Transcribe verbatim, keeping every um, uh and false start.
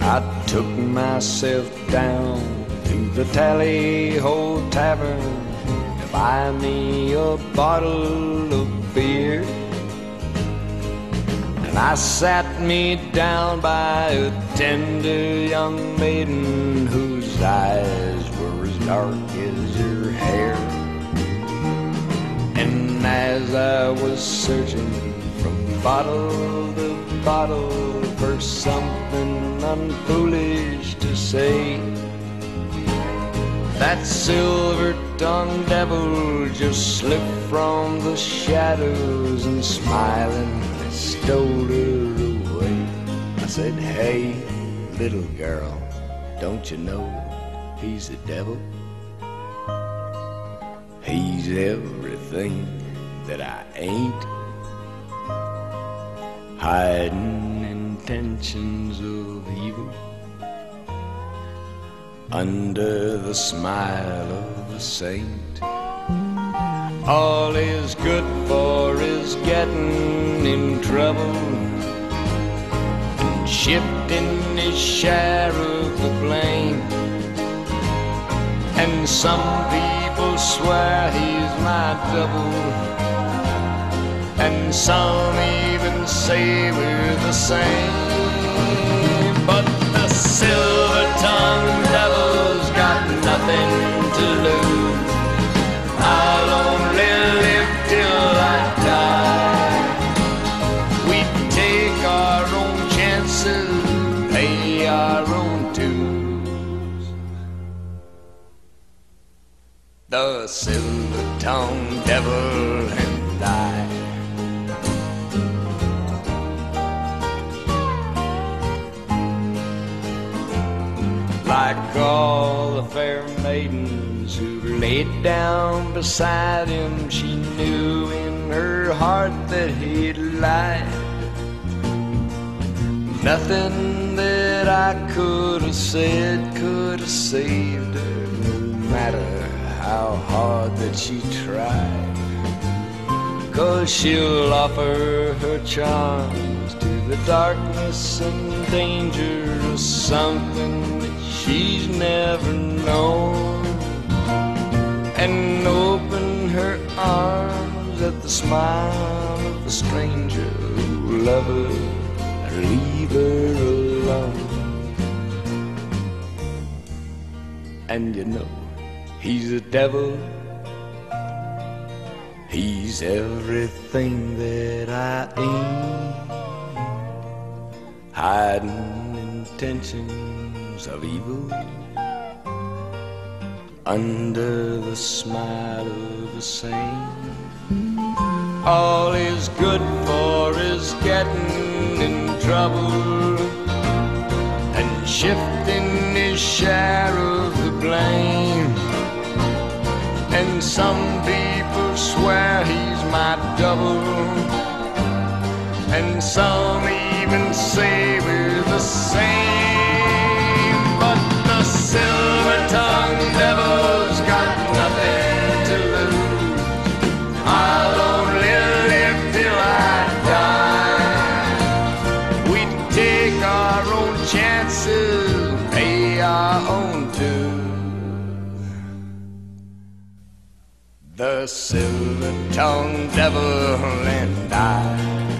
I took myself down to the Tally-Ho Tavern to buy me a bottle of beer. And I sat me down by a tender young maiden whose eyes were as dark as her hair. And as I was searching from bottle to bottle for something unfoolish to say, that silver-tongued devil just slipped from the shadows and smiling stole her away. I said, hey, little girl, don't you know he's the devil? He's everything that I ain't, hiding intentions of evil under the smile of a saint. All is good for is getting in trouble and shifting his share of the blame. And some people swear he's my double, and some even say we're the same. But the silver-tongued devil's got nothing to lose. I'll only live till I die. We take our own chances, pay our own dues. The silver-tongued devil and I. Like all the fair maidens who laid down beside him, she knew in her heart that he'd lied. Nothing that I could have said could have saved her, no matter how hard that she tried. 'Cause she'll offer her charms to the darkness and danger of something that she's never known, and open her arms at the smile of the stranger who'll love her and leave her alone. And you know, he's a devil. He's everything that I ain't, hiding intentions of evil under the smile of a saint. All is good for is getting in trouble and shifting his share of the blame. And some people swear he's my double, and some even say we're the same. But the silver-tongued devil's got nothing to lose. I'll only live till I die. We take our own chances, pay our own dues. The silver-tongued devil and I.